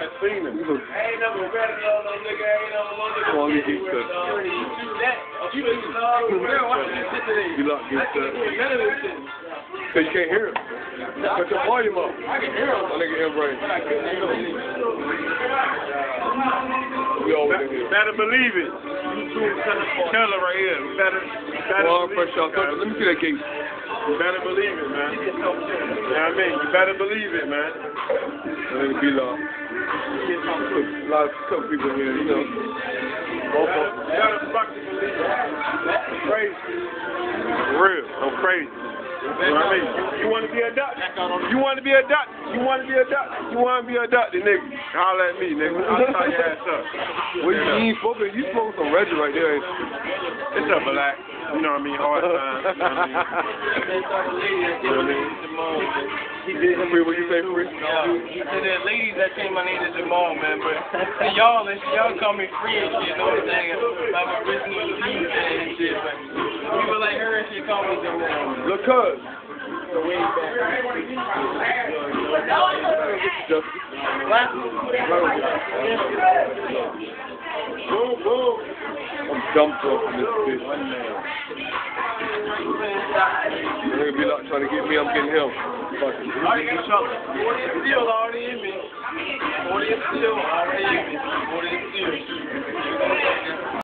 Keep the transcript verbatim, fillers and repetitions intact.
I seen him. I ain't never read it on no nigga, I ain't never known nigga. All these geeks that. You ain't know, man, watch this shit today. You lock geeks that. None of this shit. Cause you can't hear him. Cut your volume up. I can hear him. That nigga him right. But I couldn't hear him. We always in here. Better believe it. Killer right here. Better, better Well, believe fresh it, out. man. Let me see that gate. You better believe it, man. You know what I mean? You better believe it, man. And then be like, a lot of tough people here, you know. You gotta fucking believe it. It's crazy. For real. I'm crazy. You know what I mean? You, you want to be a doctor? You want to be a doctor? You want to be a doctor? You want to be a doctor, nigga? Holler at me, nigga. I'll tie your ass up. Well, you ain't smoking, you smoking some Reggie right there, ain't you? It's a black. You know what I mean? Hard time. You know what I mean? You know what I mean? He did. Free, what you say, Free? Yeah, he said that ladies that came, my name is Jamal, man, but to y'all, and y'all call me Free and shit, you know what I'm saying? I'm original Lee and shit, but people like her and shit call me Jamal. Look, cuz. So way back. Justice. What? Boom, boom. I'm dumped off in this bitch. Nigga be like trying to get me, I'm getting him. Fuck it. Already got shot. forty and steel already in me. forty and steel already in me. forty and steel.